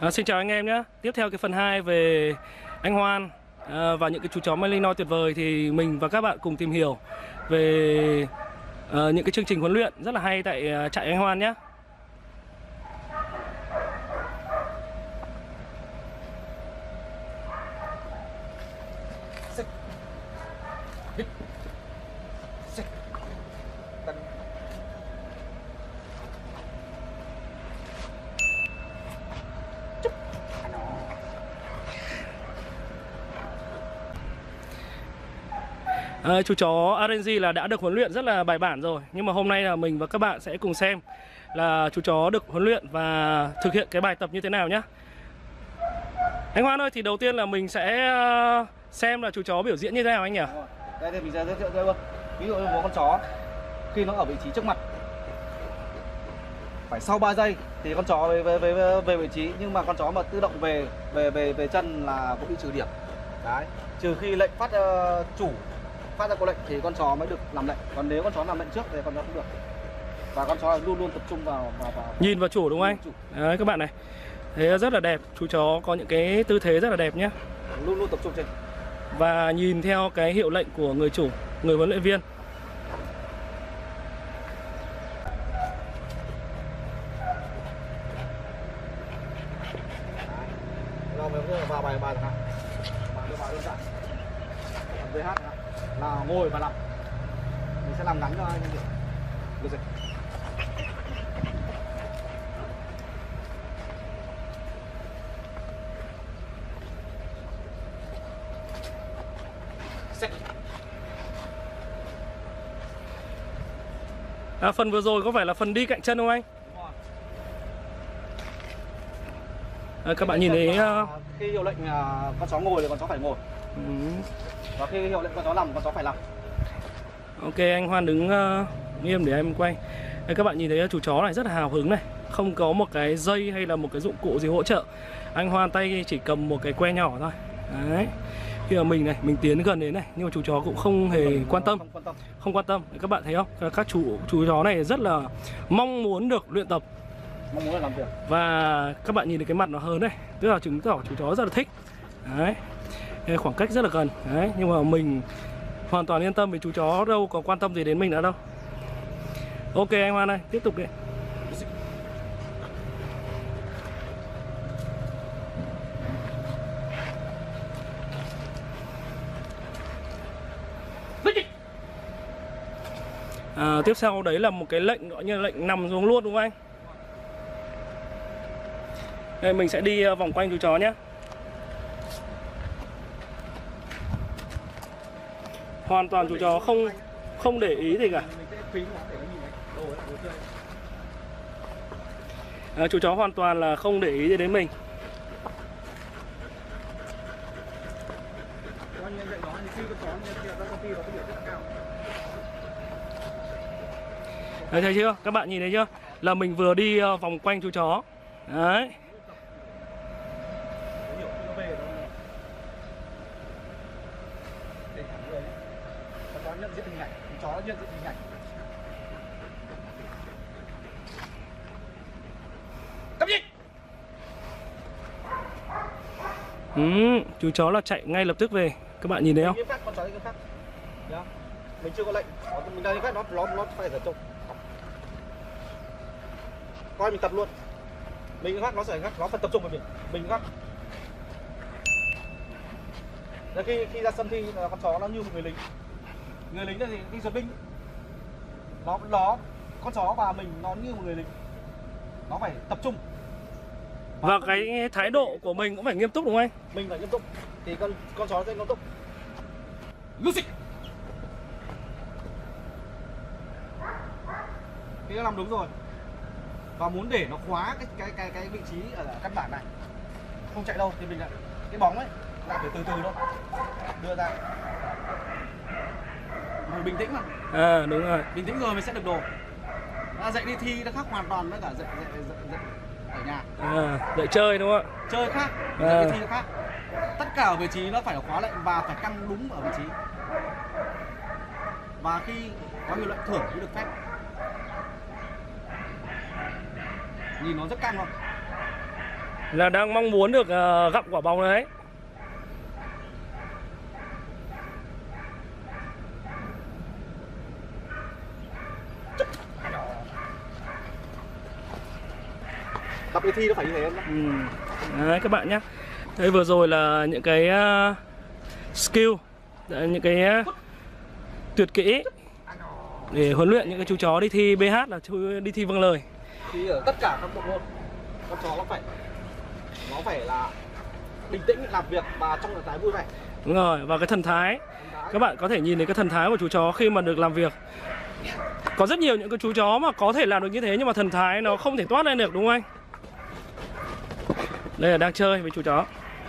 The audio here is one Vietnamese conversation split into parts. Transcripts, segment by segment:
Xin chào anh em nhé. Tiếp theo cái phần 2 về anh Hoan và những cái chú chó Malinois tuyệt vời thì mình và các bạn cùng tìm hiểu về những cái chương trình huấn luyện rất là hay tại trại anh Hoan nhé. Chú chó Arenji là đã được huấn luyện rất là bài bản rồi. Nhưng mà hôm nay là mình và các bạn sẽ cùng xem là chú chó được huấn luyện và thực hiện cái bài tập như thế nào nhé. Anh Hoan ơi, thì đầu tiên là mình sẽ xem là chú chó biểu diễn như thế nào anh nhỉ? Đây thì mình sẽ giới thiệu cho luôn. Ví dụ như một con chó khi nó ở vị trí trước mặt phải sau 3 giây thì con chó về vị trí, nhưng mà con chó mà tự động về chân là cũng bị trừ điểm. Đấy, trừ khi lệnh chủ phát ra có lệnh thì con chó mới được làm lệnh, còn nếu con chó làm lệnh trước thì con chó không được. Và con chó luôn luôn tập trung vào nhìn vào chủ đúng không anh? Đấy các bạn này, thế rất là đẹp. Chú chó có những cái tư thế rất là đẹp nhé, luôn luôn tập trung trên và nhìn theo cái hiệu lệnh của người chủ, người huấn luyện viên. vào bài chẳng hạn, vào đơn giản VH là ngồi và nằm, mình sẽ làm ngắn cho anh được rồi. Phần vừa rồi có phải là phần đi cạnh chân không anh? Các bạn nhìn thấy khi hiệu lệnh con chó ngồi thì con chó phải ngồi. Và khi hiệu lệnh con chó nằm, con chó phải nằm. Ok, anh Hoan đứng nghiêm để em quay. Đây, các bạn nhìn thấy chú chó này rất là hào hứng này, không có một cái dây hay là một cái dụng cụ gì hỗ trợ. Anh Hoan tay chỉ cầm một cái que nhỏ thôi. Đấy. Khi mà mình tiến gần đến này, nhưng mà chú chó cũng không hề quan tâm. Không quan tâm. Các bạn thấy không? Các chú chó này rất là mong muốn được luyện tập, mong muốn làm việc. và các bạn nhìn thấy cái mặt nó hớn này, tức là chứng tỏ chú chó rất là thích. Đấy. Khoảng cách rất là gần. Đấy. Nhưng mà mình hoàn toàn yên tâm vì chú chó đâu có quan tâm gì đến mình nữa đâu. Ok anh Hoan ơi, tiếp tục đi. Tiếp sau đấy là một cái lệnh gọi như là lệnh nằm xuống luôn đúng không anh? Đây, mình sẽ đi vòng quanh chú chó nhé. Hoàn toàn chú chó không để ý gì cả. Chú chó hoàn toàn là không để ý gì đến mình. Đấy, thấy chưa? Các bạn nhìn thấy chưa? Là mình vừa đi vòng quanh chú chó. Đấy. Nhận diện hình ảnh, chó nhận diện hình ảnh. Cắm gì? Chú chó là chạy ngay lập tức về. Các bạn nhìn thấy không? Con chó khác. Mình chưa có lệnh, mình đang phát nó phải tập trung. Coi mình tập luôn. Mình phát nó phải phát, nó phải tập trung vào mình phát. Khi ra sân thi là con chó nó như một người lính. Người lính là gì? Đi duyệt binh. Con chó và mình nó như một người lính. Nó phải tập trung. Và cái thái độ của mình cũng phải nghiêm túc đúng không anh? Mình phải nghiêm túc thì con chó sẽ nghiêm túc. Lucy. Khi nó làm đúng rồi. Và muốn để nó khóa cái vị trí ở căn bản này, không chạy đâu thì mình lại cái bóng ấy lại phải từ từ thôi đưa ra. Mình bình tĩnh mà. Đúng rồi. Bình tĩnh rồi mình sẽ được đồ. Dậy đi thi nó khác hoàn toàn với cả dậy ở nhà. Dậy chơi đúng không ạ? Chơi khác, dậy đi thi nó khác. Tất cả ở vị trí nó phải khóa lệnh và phải căn đúng ở vị trí. Và khi có hiệu lệnh thưởng mới được phép. Nhìn nó rất căng không? là đang mong muốn được gặm quả bóng đấy. Tập đi thi nó phải như thế em. Đấy các bạn nhé. Đấy vừa rồi là những cái skill, những cái tuyệt kỹ để huấn luyện những cái chú chó đi thi BH, là đi thi vâng lời. Thì ở tất cả các bộ môn con chó nó phải là bình tĩnh, làm việc và trong trạng thái vui vẻ. Đúng rồi, và cái thần thái. Các bạn có thể nhìn thấy cái thần thái của chú chó khi mà được làm việc. Có rất nhiều những cái chú chó mà có thể làm được như thế nhưng mà thần thái nó không thể toát lên được, đúng không anh? Đây là đang chơi với chú chó.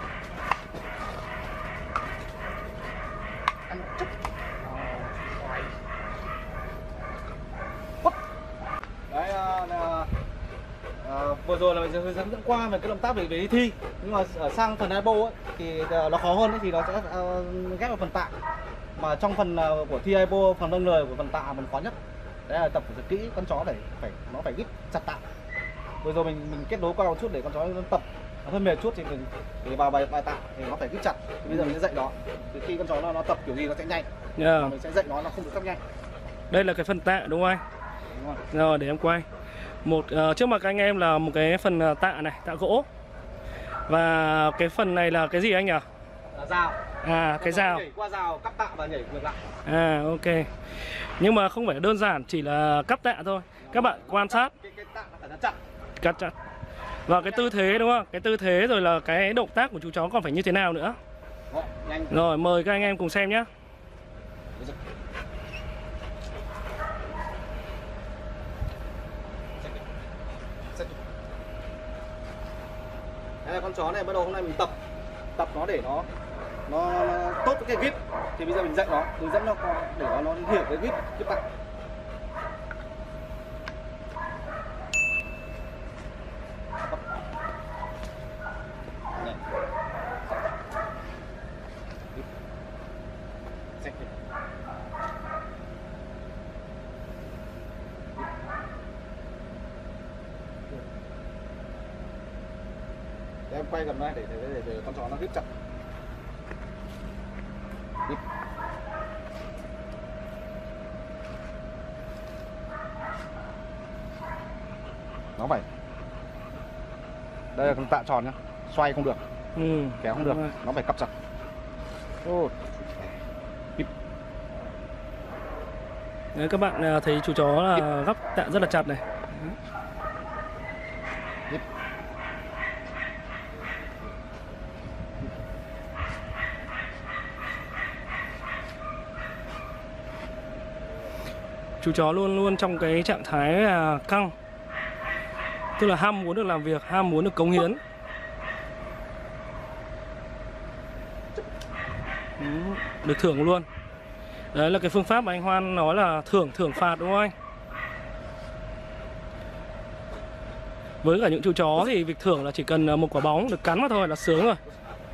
Đấy, vừa rồi là mình hướng dẫn qua về cái động tác về đi thi, nhưng mà ở sang phần elbow ấy, thì nó khó hơn ấy, thì nó sẽ ghép vào phần tạ. Mà trong phần của thi elbow, phần nâng lời của phần tạ mình khó nhất. Đấy là tập thật kỹ, con chó nó phải gít chặt tạ. Vừa rồi mình kết nối qua một chút để con chó nó tập, nó hơi mệt chút thì mình để vào bài tạ thì nó phải gít chặt. Thì bây giờ mình sẽ dạy nó, thì khi con chó nó tập kiểu gì nó sẽ nhanh. Mình sẽ dạy nó không được cấp nhanh. Đây là cái phần tạ đúng không anh? Đúng rồi. Rồi để em quay. Trước mặt anh em là một cái phần tạ này, tạ gỗ. Và cái phần này là cái gì anh nhỉ? Là dao. Cái dao. Nhảy qua dao, cắp tạ và nhảy ngược lại. Ok. Nhưng mà không phải đơn giản chỉ là cắp tạ thôi. Các bạn quan sát. Cái tạ nó phải nó chặt. Cắt chặt. Và cái tư thế đúng không? Cái tư thế rồi là cái động tác của chú chó còn phải như thế nào nữa. Nhanh. Rồi mời các anh em cùng xem nhé. Đây là con chó này bắt đầu hôm nay mình tập nó để nó tốt cái grip. Thì bây giờ mình dạy nó, hướng dẫn nó để nó hiểu cái grip tạ. Để em quay gần đây để con chó nó grip chặt. Grip. Nó phải. Đây là con tạ tròn nhá, xoay không được, kéo không được, nó phải cặp chặt. Đấy, các bạn thấy chú chó là gắp tạ rất là chặt này. Chú chó luôn luôn trong cái trạng thái căng, tức là ham muốn được làm việc, ham muốn được cống hiến. Được thưởng luôn. Đấy là cái phương pháp mà anh Hoan nói là thưởng phạt đúng không anh? Với cả những chú chó thì việc thưởng là chỉ cần một quả bóng được cắn vào thôi là sướng rồi.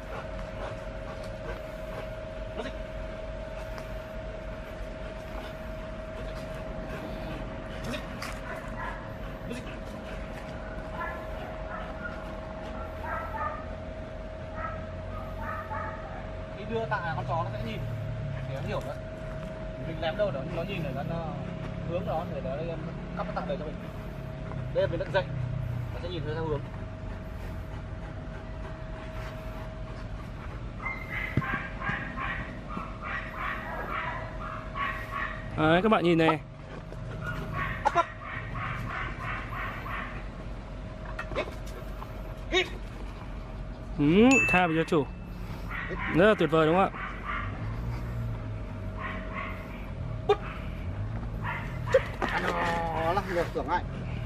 Đưa tạ con chó nó sẽ nhìn để nó hiểu đấy. Mình ném đâu đó nó nhìn để nó hướng nó để nó cắp cái tạ này cho mình. Đây là mình đã dạy, nó sẽ nhìn theo hướng. Đấy, các bạn nhìn này. Tha về cho chủ. Rất là tuyệt vời đúng không ạ? Nó là ngược tưởng lại.